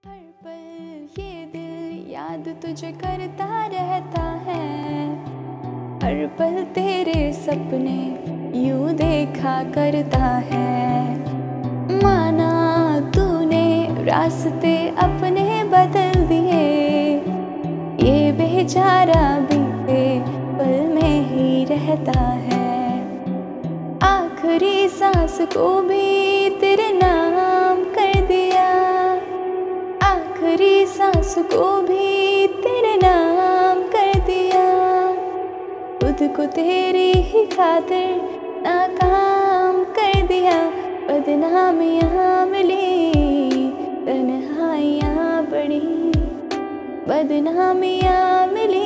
हर पल ये दिल याद तुझे करता रहता है। हर पल तेरे सपने यूं देखा करता है। माना तूने रास्ते अपने बदल दिए, ये बेचारा बीते पल में ही रहता है। आखिरी सांस को भी तेरे नाम कर दिया, आखिरी सांस को भी तेरे नाम कर दिया। खुद को तेरी ही खातिर नाकाम कर दिया। बदनामियाँ मिली, तन्हाइयाँ बढ़ी, बदनामियाँ मिली,